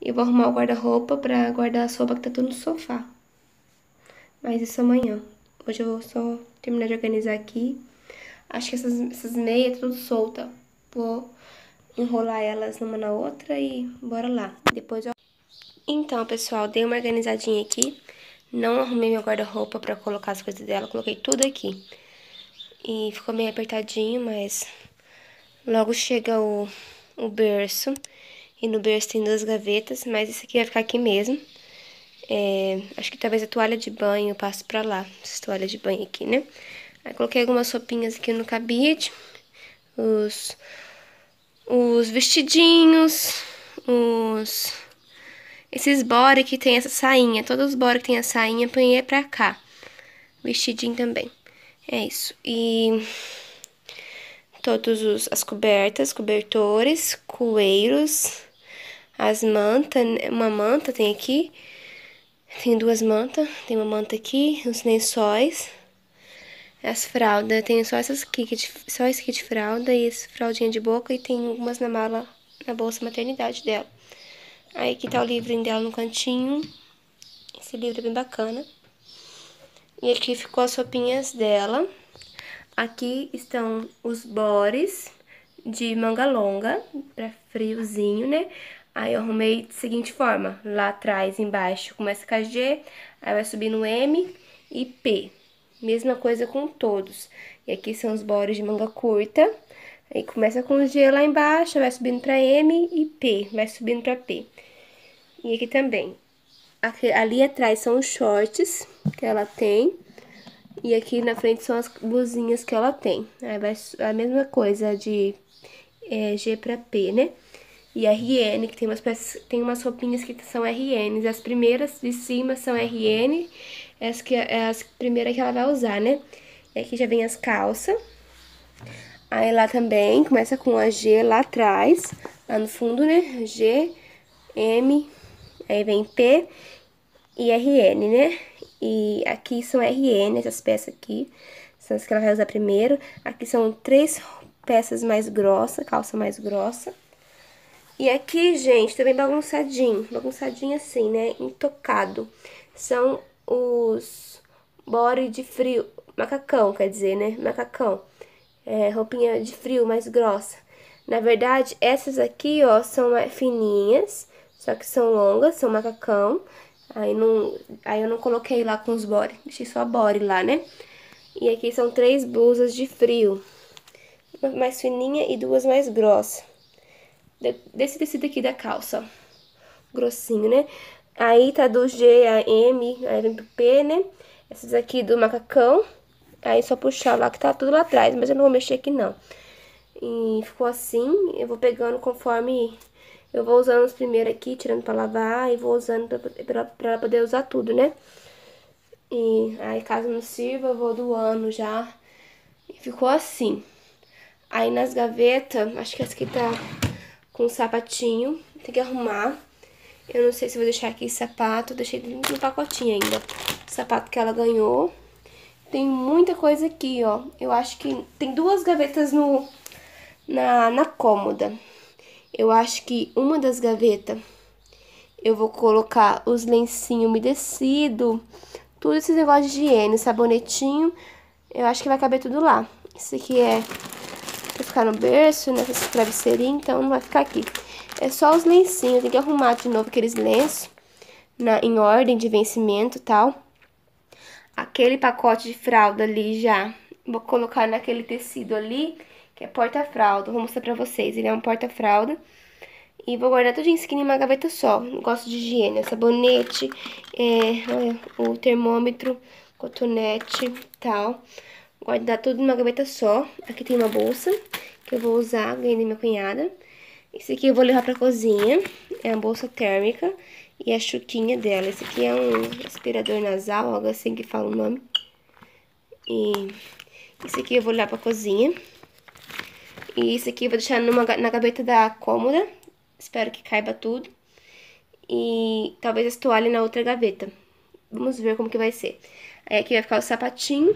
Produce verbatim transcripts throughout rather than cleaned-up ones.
E eu vou arrumar o guarda-roupa pra guardar as roupas que tá tudo no sofá. Mas isso amanhã. Hoje eu vou só terminar de organizar aqui. Acho que essas, essas meias tudo solta. Vou enrolar elas uma na outra e bora lá. Depois eu... Então, pessoal, dei uma organizadinha aqui. Não arrumei meu guarda-roupa pra colocar as coisas dela. Coloquei tudo aqui. E ficou meio apertadinho, mas logo chega o, o berço. E no berço tem duas gavetas, mas esse aqui vai ficar aqui mesmo. É, acho que talvez a toalha de banho eu passo pra lá. Essa toalha de banho aqui, né? Aí coloquei algumas roupinhas aqui no cabide. Os, os vestidinhos. Os... Esses body que tem essa sainha. Todos os body que tem a sainha, apanhei pra cá. Vestidinho também. É isso. E... todas os, as cobertas, cobertores, coeiros, as mantas, uma manta tem aqui, tem duas mantas, tem uma manta aqui, os lençóis, as fraldas, tem só essas aqui, só esse aqui de fralda e esse fraldinha de boca e tem algumas na mala, na bolsa maternidade dela. Aí aqui tá o livrinho dela no cantinho, esse livro é bem bacana. E aqui ficou as roupinhas dela. Aqui estão os bores de manga longa, pra friozinho, né? Aí eu arrumei da seguinte forma, lá atrás, embaixo, começa com a G, aí vai subir no M e P. Mesma coisa com todos. E aqui são os bores de manga curta, aí começa com o G lá embaixo, vai subindo pra M e P, vai subindo pra P. E aqui também. Aqui, ali atrás são os shorts que ela tem. E aqui na frente são as blusinhas que ela tem. Aí vai a mesma coisa de é, G pra P, né? E R N, que tem umas peças, tem umas roupinhas que são R Ns. As primeiras de cima são R N, as que é as primeiras que ela vai usar, né? E aqui já vem as calças. Aí lá também começa com a G lá atrás, lá no fundo, né? G, M, aí vem P e R N, né? E aqui são R N, essas peças aqui, são as que ela vai usar primeiro. Aqui são três peças mais grossas, calça mais grossa. E aqui, gente, também bagunçadinho, bagunçadinho assim, né, intocado. São os body de frio, macacão, quer dizer, né, macacão. É, roupinha de frio mais grossa. Na verdade, essas aqui, ó, são fininhas, só que são longas, são macacão. Aí, não, aí eu não coloquei lá com os body, deixei só body lá, né? E aqui são três blusas de frio, uma mais fininha e duas mais grossas. Desse tecido aqui da calça, ó, grossinho, né? Aí tá do G a M, aí vem pro P, né? Essas aqui do macacão, aí só puxar lá que tá tudo lá atrás, mas eu não vou mexer aqui não. E ficou assim, eu vou pegando conforme... Eu vou usando os primeiros aqui, tirando pra lavar, e vou usando pra, pra, pra ela poder usar tudo, né? E aí, caso não sirva, eu vou doando já. E ficou assim. Aí, nas gavetas, acho que essa aqui tá com um sapatinho. Tem que arrumar. Eu não sei se vou deixar aqui sapato. Deixei no pacotinho ainda. O sapato que ela ganhou. Tem muita coisa aqui, ó. Eu acho que tem duas gavetas no, na, na cômoda. Eu acho que uma das gavetas eu vou colocar os lencinhos umedecidos, tudo esses negócios de higiene, sabonetinho, eu acho que vai caber tudo lá. Esse aqui é pra ficar no berço, né, esse travesseirinho, então não vai ficar aqui. É só os lencinhos, tem que arrumar de novo aqueles lenços na, em ordem de vencimento e tal. Aquele pacote de fralda ali já, vou colocar naquele tecido ali, que é porta-fralda, vou mostrar pra vocês, ele é um porta-fralda. E vou guardar tudo isso aqui em uma gaveta só. Gosto de higiene, sabonete, é, olha, o termômetro, cotonete e tal. Guardar tudo numa gaveta só. Aqui tem uma bolsa que eu vou usar, ganhei da minha cunhada. Esse aqui eu vou levar pra cozinha, é uma bolsa térmica e a chuquinha dela. Esse aqui é um aspirador nasal, algo assim que fala o nome. E esse aqui eu vou levar pra cozinha. E esse aqui eu vou deixar numa, na gaveta da cômoda. Espero que caiba tudo. E talvez essa toalha na outra gaveta. Vamos ver como que vai ser. Aí aqui vai ficar o sapatinho.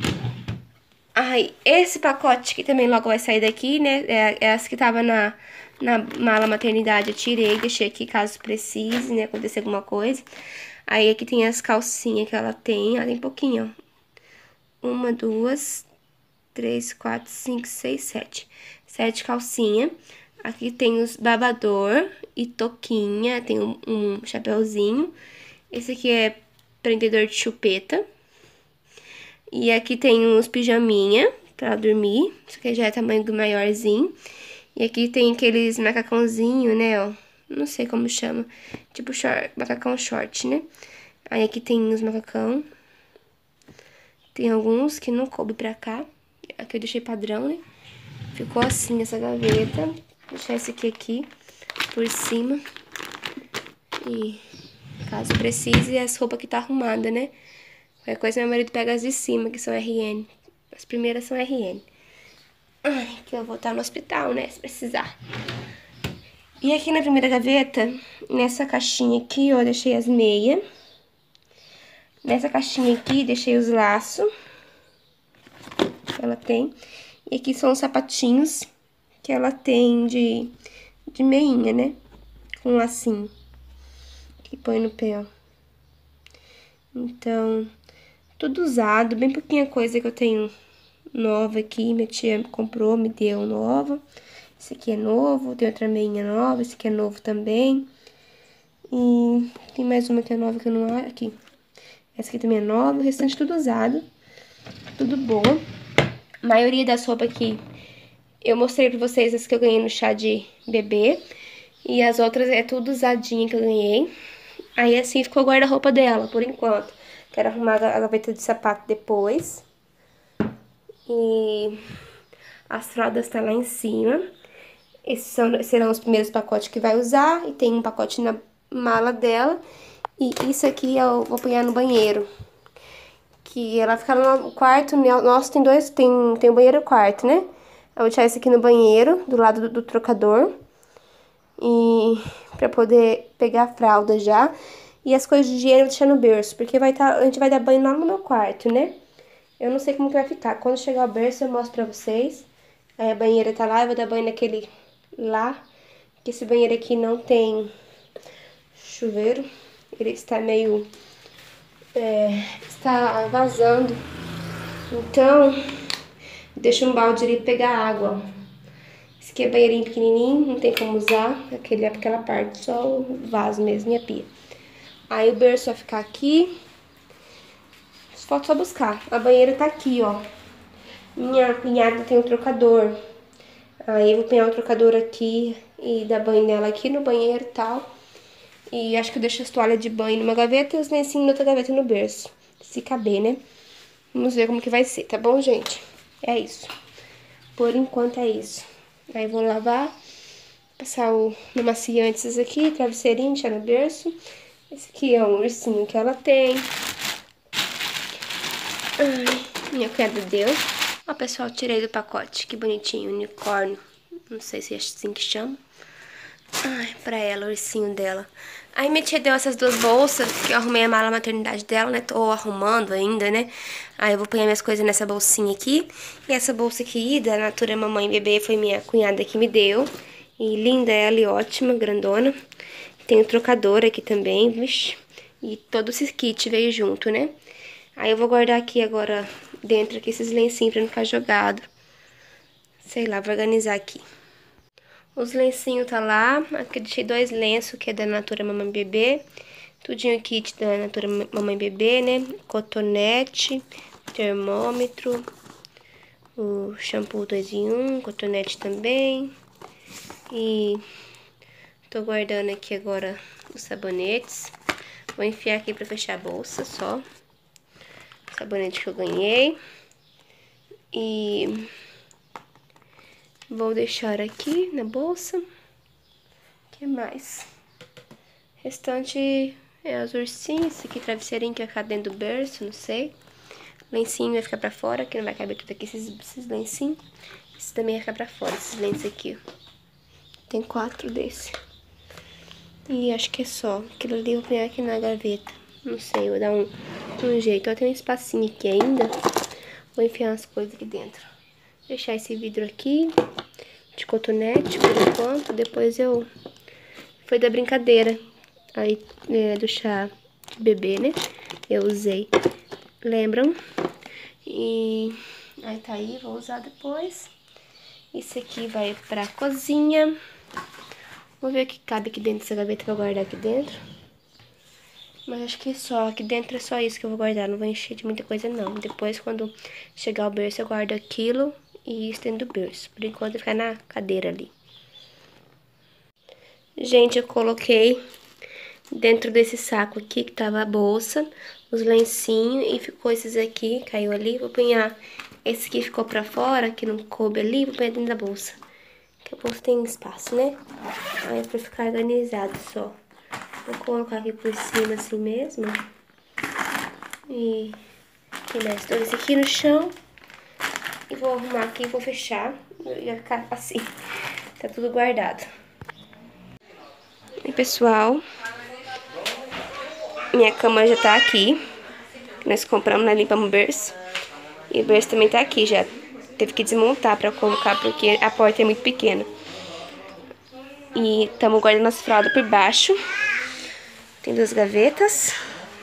Ai, esse pacote que também logo vai sair daqui, né? É, é as que tava na, Na mala maternidade eu tirei, deixei aqui caso precise, né, acontecer alguma coisa. Aí aqui tem as calcinhas que ela tem, ela tem pouquinho, ó. Uma, duas, três, quatro, cinco, seis, sete. Sete calcinhas. Aqui tem os babador e toquinha, tem um, um chapeuzinho. Esse aqui é prendedor de chupeta. E aqui tem uns pijaminha pra dormir. Isso aqui já é tamanho do maiorzinho. E aqui tem aqueles macacãozinho, né, ó. Não sei como chama. Tipo short, macacão short, né? Aí aqui tem os macacão. Tem alguns que não coube pra cá. Aqui eu deixei padrão, né? Ficou assim essa gaveta. Vou deixar esse aqui aqui por cima. E caso precise, as roupas que tá arrumada, né? Qualquer coisa meu marido pega as de cima, que são R N. As primeiras são R N. Ai, que eu vou estar no hospital, né? Se precisar. E aqui na primeira gaveta, nessa caixinha aqui, ó, eu deixei as meias. Nessa caixinha aqui, deixei os laços. Que ela tem. E aqui são os sapatinhos que ela tem de, de meinha, né? Com lacinho. Que põe no pé, ó. Então, tudo usado. Bem pouquinha coisa que eu tenho nova aqui. Minha tia comprou, me deu nova. Esse aqui é novo. Tem outra meinha nova. Esse aqui é novo também. E tem mais uma que é nova que eu não... Aqui. Essa aqui também é nova. O restante tudo usado. Tudo boa. A maioria das roupas aqui, eu mostrei pra vocês as que eu ganhei no chá de bebê. E as outras é tudo usadinha que eu ganhei. Aí assim ficou o guarda-roupa dela, por enquanto. Quero arrumar a gaveta de sapato depois. E as fraldas tá lá em cima. Esses são, serão os primeiros pacotes que vai usar. E tem um pacote na mala dela. E isso aqui eu vou apanhar no banheiro. Que ela fica no quarto, nosso tem dois, tem, tem o banheiro e o quarto, né? Eu vou deixar esse aqui no banheiro, do lado do, do trocador. E pra poder pegar a fralda já. E as coisas de higiene eu vou deixar no berço, porque vai tá, a gente vai dar banho lá no meu quarto, né? Eu não sei como que vai ficar. Quando chegar o berço eu mostro pra vocês. Aí a banheira tá lá, eu vou dar banho naquele lá. Porque esse banheiro aqui não tem chuveiro. Ele está meio... É, está vazando. Então, deixa um balde ali pegar água. Esse aqui é banheirinho pequenininho, não tem como usar aquele, aquela parte, só o vaso mesmo e a pia. Aí o berço vai ficar aqui. Falta só buscar. A banheira tá aqui, ó. Minha cunhada tem um trocador. Aí eu vou pegar o trocador aqui e dar banho nela aqui no banheiro e tal. E acho que eu deixo as toalhas de banho numa gaveta e os lencinhos em outra gaveta no berço. Se caber, né? Vamos ver como que vai ser, tá bom, gente? É isso. Por enquanto é isso. Aí vou lavar, passar o no maciante esses aqui, travesseirinho, deixar no berço. Esse aqui é um ursinho que ela tem. Ai, minha cunhada deu. Ó, pessoal, tirei do pacote. Que bonitinho, unicórnio. Não sei se é assim que chama. Ai, pra ela, o ursinho dela. Aí minha tia deu essas duas bolsas, que eu arrumei a mala maternidade dela, né? Tô arrumando ainda, né? Aí eu vou pôr minhas coisas nessa bolsinha aqui. E essa bolsa aqui, da Natura Mamãe Bebê, foi minha cunhada que me deu. E linda ela e ótima, grandona. Tem o trocador aqui também, vixi. E todo esse kit veio junto, né? Aí eu vou guardar aqui agora, dentro aqui, esses lencinhos pra não ficar jogado. Sei lá, vou organizar aqui. Os lencinhos tá lá, aqui eu deixei dois lenços, que é da Natura Mamãe Bebê. Tudinho kit da Natura Mamãe Bebê, né? Cotonete, termômetro, o shampoo dois em um, cotonete também. E tô guardando aqui agora os sabonetes. Vou enfiar aqui pra fechar a bolsa só. Sabonete que eu ganhei. E... vou deixar aqui na bolsa. O que mais? Restante é os ursinhos. Esse aqui, travesseirinho que vai ficar dentro do berço, não sei. Lencinho vai ficar pra fora, que não vai caber tudo aqui, esses, esses lencinhos. Esse também vai ficar pra fora, esses lenços aqui, ó. Tem quatro desse. E acho que é só. Aquilo ali eu vou pegar aqui na gaveta. Não sei, eu vou dar um, um jeito. Ó, tem um espacinho aqui ainda. Vou enfiar as coisas aqui dentro. Deixar esse vidro aqui. de cotonete por enquanto. Depois eu... Foi da brincadeira aí é, do chá de bebê, né? Eu usei. Lembram? E aí tá aí, vou usar depois. Isso aqui vai pra cozinha. Vou ver o que cabe aqui dentro dessa gaveta pra guardar aqui dentro. Mas acho que só, aqui dentro é só isso que eu vou guardar. Não vou encher de muita coisa não. Depois quando chegar o berço eu guardo aquilo e estendo o berço. Por enquanto vai ficar na cadeira ali. Gente, eu coloquei dentro desse saco aqui que tava a bolsa, os lencinhos, e ficou esses aqui, caiu ali. Vou punhar esse aqui ficou pra fora, que não coube ali, vou punhar dentro da bolsa. Que a bolsa tem espaço, né? Aí pra ficar organizado só. Vou colocar aqui por cima assim mesmo. E tem mais dois aqui no chão. E vou arrumar aqui, vou fechar. E vai ficar assim. Tá tudo guardado. E pessoal, minha cama já tá aqui. Nós compramos, nós limpamos o berço. E o berço também tá aqui já. Teve que desmontar pra colocar, porque a porta é muito pequena. E estamos guardando as fraldas por baixo. Tem duas gavetas.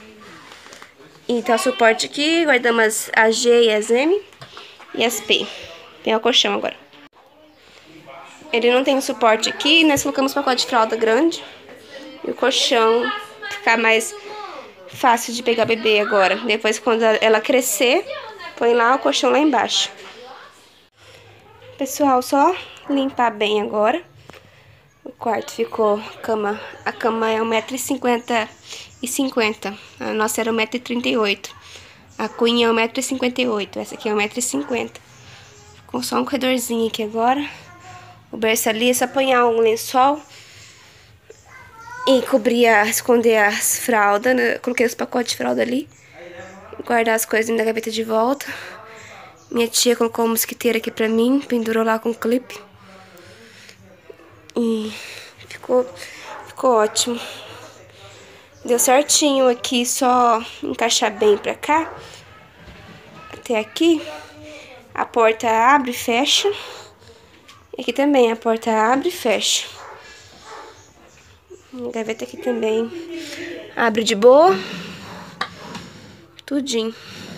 E tá o suporte aqui. Guardamos as, as G e as M. E as P. Tem o colchão agora. Ele não tem suporte aqui. Nós colocamos pacote de fralda grande. E o colchão ficar mais fácil de pegar bebê agora. Depois, quando ela crescer, põe lá o colchão lá embaixo. Pessoal, só limpar bem agora. O quarto ficou cama. A cama é um metro e cinquenta e cinquenta. A nossa era um metro e trinta e oito. A cunha é um metro e cinquenta e oito. Essa aqui é um metro e cinquenta. Ficou só um corredorzinho aqui agora. O berço ali é só apanhar um lençol e cobrir, a, esconder as fraldas, né? Coloquei os pacotes de fralda ali. Guardar as coisas dentro da gaveta de volta. Minha tia colocou uma mosquiteira aqui pra mim, pendurou lá com clipe. E ficou, ficou ótimo. Deu certinho aqui, só encaixar bem pra cá. Até aqui. A porta abre e fecha. E aqui também a porta abre e fecha. A gaveta aqui também abre de boa. Tudinho.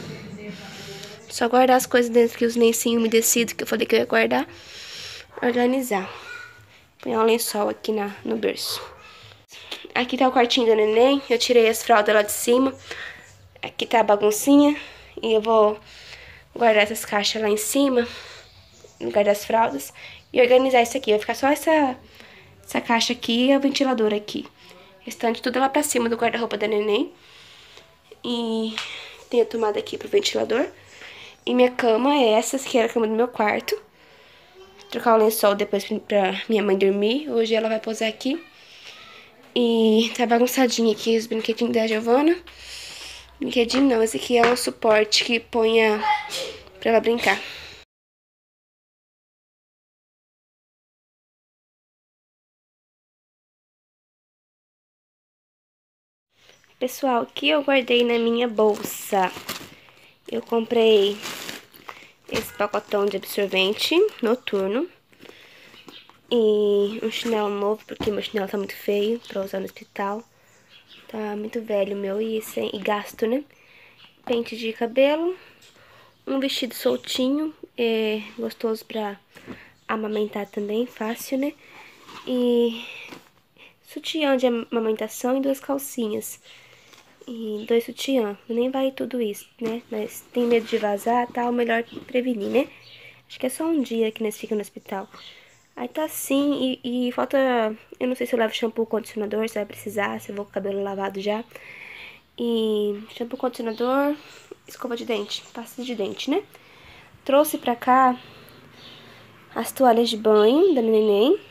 Só guardar as coisas dentro aqui, os lencinhos umedecidos que eu falei que eu ia guardar. Organizar. Põe um lençol aqui na, no berço. Aqui tá o quartinho da neném. Eu tirei as fraldas lá de cima. Aqui tá a baguncinha. E eu vou guardar essas caixas lá em cima. Guardar as fraldas. E organizar isso aqui. Vai ficar só essa, essa caixa aqui e o ventilador aqui. O restante tudo lá pra cima do guarda-roupa da neném. E tem a tomada aqui pro ventilador. E minha cama é essa, que era a cama do meu quarto. Trocar o lençol depois pra minha mãe dormir. Hoje ela vai pousar aqui. E tá bagunçadinho aqui os brinquedinhos da Giovana. Brinquedinho não, esse aqui é um suporte que ponha pra ela brincar. Pessoal, o que eu guardei na minha bolsa? Eu comprei esse pacotão de absorvente noturno. E um chinelo novo, porque meu chinelo tá muito feio pra usar no hospital. Tá muito velho o meu e, sem, e gasto, né? Pente de cabelo. Um vestido soltinho, é gostoso pra amamentar também, fácil, né? E sutiã de amamentação e duas calcinhas. E dois sutiã. Nem vai tudo isso, né? Mas tem medo de vazar, tal, melhor prevenir, né? Acho que é só um dia que nós ficamos no hospital. Aí tá assim, e, e falta... Eu não sei se eu levo shampoo, condicionador, se vai precisar, se eu vou com o cabelo lavado já. E shampoo, condicionador, escova de dente, pasta de dente, né? Trouxe pra cá as toalhas de banho da neném.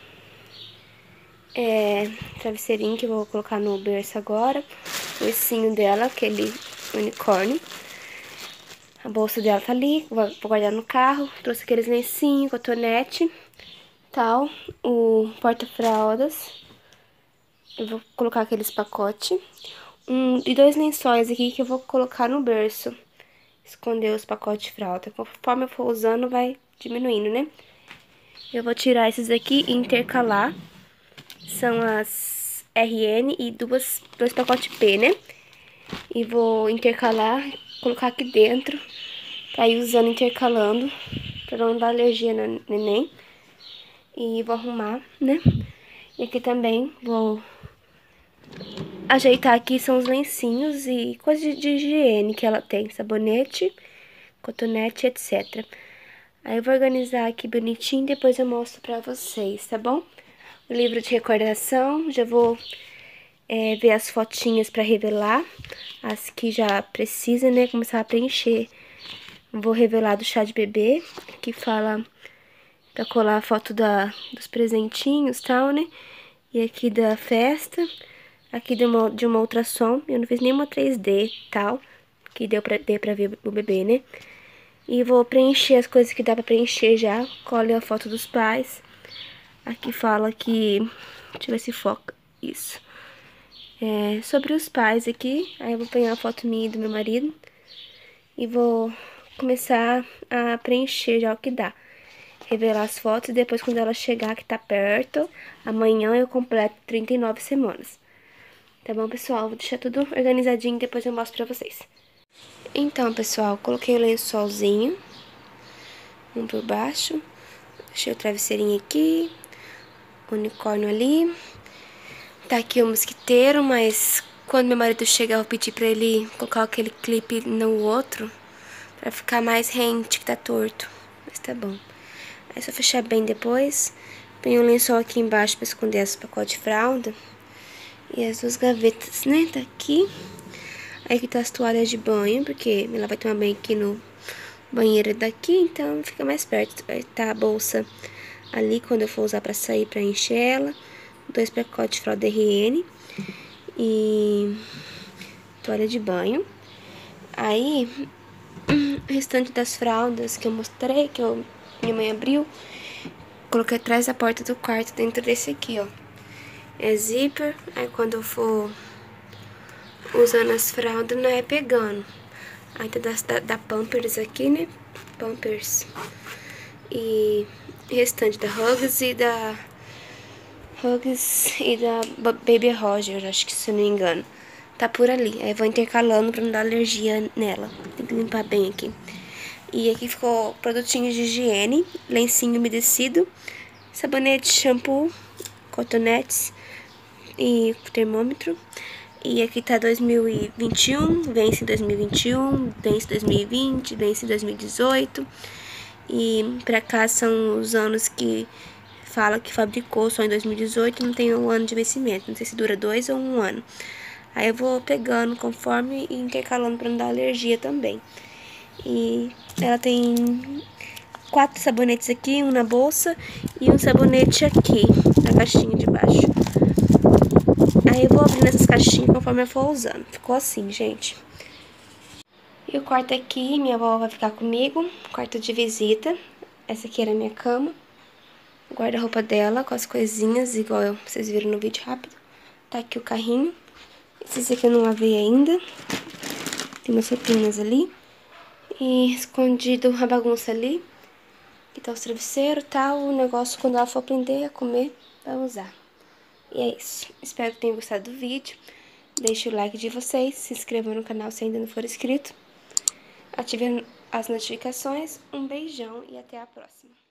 É, travesseirinho que eu vou colocar no berço agora. O ursinho dela, aquele unicórnio. A bolsa dela tá ali, vou guardar no carro. Trouxe aqueles lencinhos, cotonete, tal. O porta-fraldas. Eu vou colocar aqueles pacotes. Um, e dois lençóis aqui que eu vou colocar no berço. Esconder os pacotes de fralda. Conforme eu for usando, vai diminuindo, né? Eu vou tirar esses aqui e intercalar. São as R N e duas, dois pacotes P, né? E vou intercalar, colocar aqui dentro, pra ir usando, intercalando, pra não dar alergia no neném. E vou arrumar, né? E aqui também vou ajeitar aqui, são os lencinhos e coisas de, de higiene que ela tem. Sabonete, cotonete, etcétera. Aí eu vou organizar aqui bonitinho e depois eu mostro pra vocês, tá bom? O livro de recordação, já vou é, ver as fotinhas pra revelar. As que já precisa, né, começar a preencher. Vou revelar do chá de bebê, que fala pra colar a foto da, dos presentinhos e tal, né? E aqui da festa, aqui de uma, de uma ultrassom, eu não fiz nenhuma três D e tal, que deu pra, deu pra ver o bebê, né? E vou preencher as coisas que dá pra preencher já, colo a foto dos pais. Aqui fala que, deixa eu ver se foca, isso. É, sobre os pais aqui, aí eu vou pegar a foto minha e do meu marido. E vou começar a preencher já o que dá. Revelar as fotos e depois quando ela chegar que tá perto, amanhã eu completo trinta e nove semanas. Tá bom, pessoal? Vou deixar tudo organizadinho e depois eu mostro pra vocês. Então, pessoal, coloquei o lençolzinho, um por baixo. Deixei o travesseirinho aqui, o unicórnio ali. Tá aqui o mosquiteiro, mas quando meu marido chegar eu vou pedir pra ele colocar aquele clipe no outro, pra ficar mais rente, que tá torto. Mas tá bom. Aí é só fechar bem depois. Põe um lençol aqui embaixo pra esconder os pacotes de fralda. E as duas gavetas, né? Tá aqui. Aí aqui tá as toalhas de banho, porque ela vai tomar banho aqui no banheiro daqui, então fica mais perto. Vai tá a bolsa ali quando eu for usar pra sair, pra encher ela. Dois pacotes de fralda R N. E toalha de banho. Aí, o restante das fraldas que eu mostrei, que eu, minha mãe abriu, coloquei atrás da porta do quarto, dentro desse aqui, ó. É zíper, aí quando eu for usando as fraldas, não é pegando. Aí tá da, da Pampers aqui, né? Pampers. E restante da Huggies e da... Huggies e da Baby Roger, acho que se eu não me engano. Tá por ali. Aí vou intercalando pra não dar alergia nela. Tem que limpar bem aqui. E aqui ficou produtinhos de higiene, lencinho umedecido, sabonete, shampoo, cotonetes e termômetro. E aqui tá dois mil e vinte e um, vence dois mil e vinte e um, vence dois mil e vinte, vence dois mil e dezoito. E pra cá são os anos que fala que fabricou só em dois mil e dezoito, não tem um ano de vencimento. Não sei se dura dois ou um ano. Aí eu vou pegando conforme e intercalando pra não dar alergia também. E ela tem quatro sabonetes aqui, um na bolsa e um sabonete aqui, na caixinha de baixo. Aí eu vou abrindo essas caixinhas conforme eu for usando. Ficou assim, gente. E o quarto aqui, minha avó vai ficar comigo, quarto de visita. Essa aqui era a minha cama. O guarda-roupa dela com as coisinhas, igual vocês viram no vídeo rápido. Tá aqui o carrinho. Esses aqui eu não lavei ainda. Tem umas roupinhas ali. E escondido a bagunça ali. Aqui tá os travesseiros, tá o negócio quando ela for aprender a comer, vai usar. E é isso. Espero que tenham gostado do vídeo. Deixe o like de vocês, se inscrevam no canal se ainda não for inscrito. Ativem as notificações. Um beijão e até a próxima.